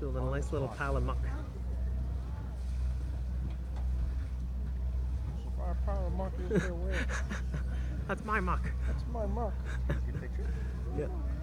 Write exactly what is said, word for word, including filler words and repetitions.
building a nice little pile of muck. Our pile of muck is there where? That's my muck. That's my muck. Good picture. Yeah.